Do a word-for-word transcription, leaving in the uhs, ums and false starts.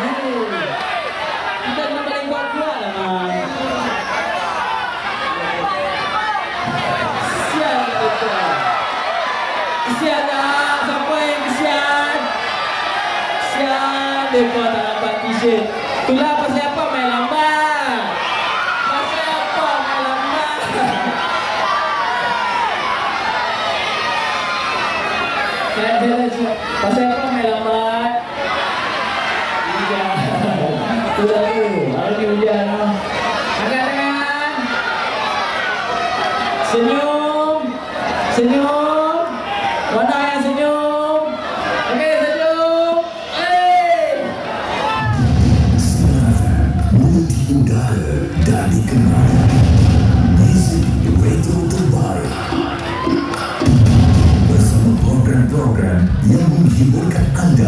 Kita kena paling kuat pula lah, Mas. Kesian kita. Kesian lah. Siapa yang kesian? Kesian. Mereka tak dapat t-shirt. Itulah pasal apa main lambat. Pasal apa main lambat. Saya saya pasal apa main lambat. Sudah tu, hari ni hujan. Angkat tangan. Senyum. Senyum. Mana yang senyum? Okey, senyum. Hey. Multi udara dan dikenal. Music retro terbaik. Bersama program-program yang menghiburkan anda.